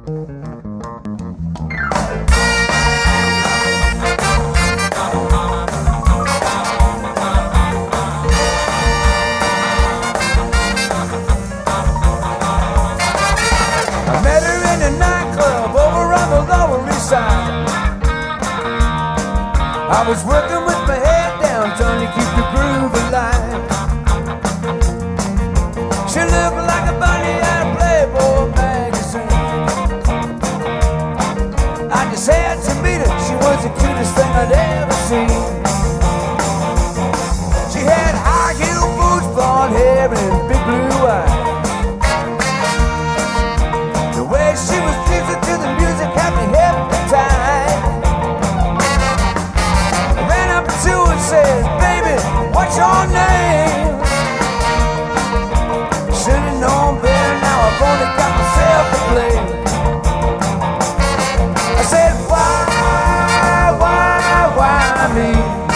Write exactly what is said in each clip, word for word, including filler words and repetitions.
I was working with my head down, trying to keep the groove alive. She looked like a bunny out of Playboy magazine. I just had to meet her, she was the cutest thing I'd ever seen. She had high heel boots, blonde hair, and big blue eyes. The way she was dancing to the music had me hypnotized. Said, baby, what's your name? Should've known better, now I've only got myself to blame. I said, why, why, why me?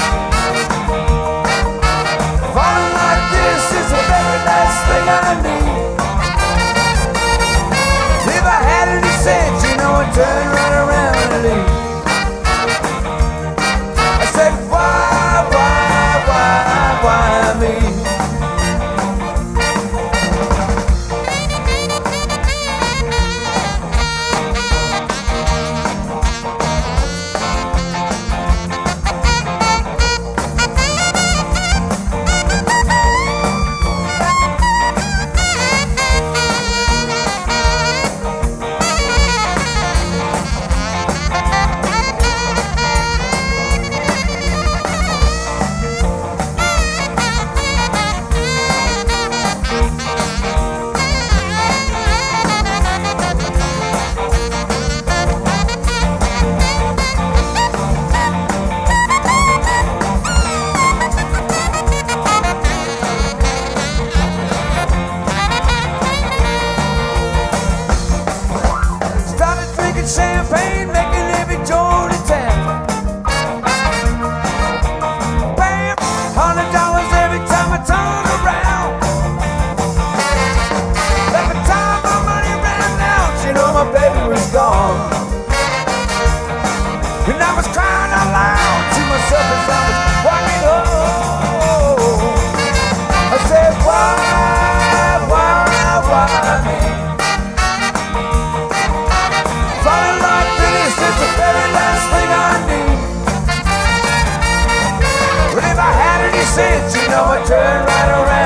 Falling like this is the very last thing I need. If I had any sense, you know, I'd turn right around and leave. I said, why? Why me? Champagne, making every joint in town. Bam, hundred dollars every time I turn around. Every time my money ran out, you know my baby was gone. And I was crying out loud to myself as I was walking home. I said, why, why, why me? It's the very last thing I need. But if I had any sense, you know, I'd turn right around.